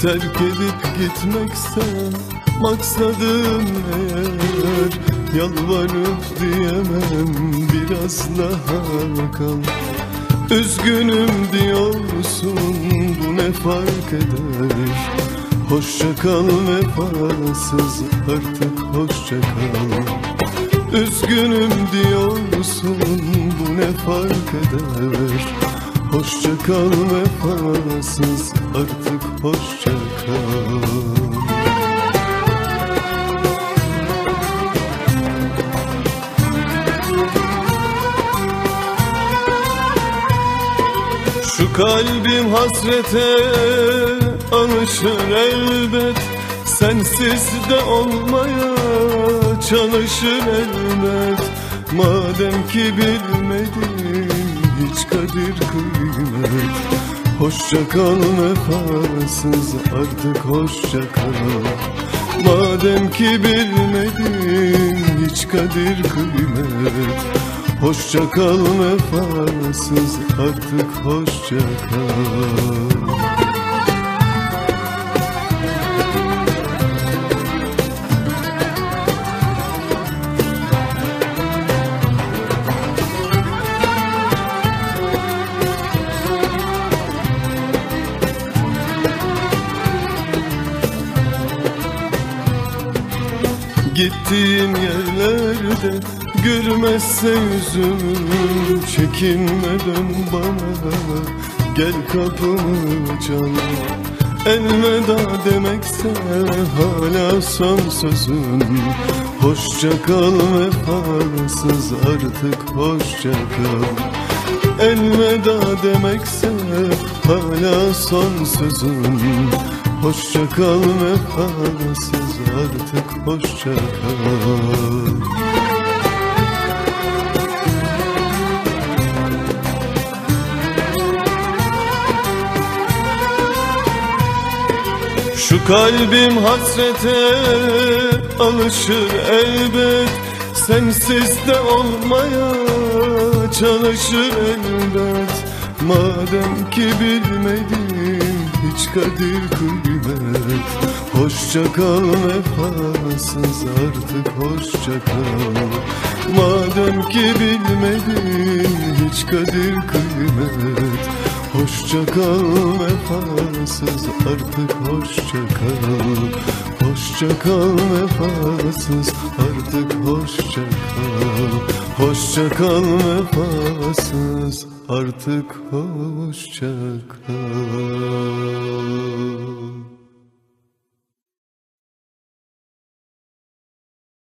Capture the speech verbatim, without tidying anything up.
terk edip gitmekse maksadın eğer, yalvarıp diyemem biraz daha kal. Üzgünüm diyorsun, bu ne fark eder? Hoşça kal vefasız, artık hoşça kal. Üzgünüm diyorsun, bu ne fark eder? Hoşça kal vefasız, artık hoşça kal. Şu kalbim hasrete alışır elbet, sensiz de olmaya çalışır elbet. Madem ki bilmedim hiç kadir kıymet, hoşça kal vefasız, artık hoşça kal. Madem ki bilmedim hiç kadir kıymet, hoşça kal vefasız, artık hoşça kal. Gittiğin yerlerde gülmezse yüzüm, çekinme dön bana, gel kapımı çal. Elveda demekse hala son sözüm, hoşça kal vefasız, artık hoşça kal. Elveda demekse hala son sözüm, hoşça kal vefasız, artık hoşça kal. Şu kalbim hasrete alışır elbet, sensiz de olmaya çalışır elbet. Madem ki bilmedim hiç kadir kıymet, hoşça kal vefasız, artık hoşça kal. Madem ki bilmedim hiç kadir kıymet, hoşça kal vefasız, artık hoşça kal. Hoşça kal vefasız, artık hoşça kal. Hoşça kal vefasız, artık hoşça kal.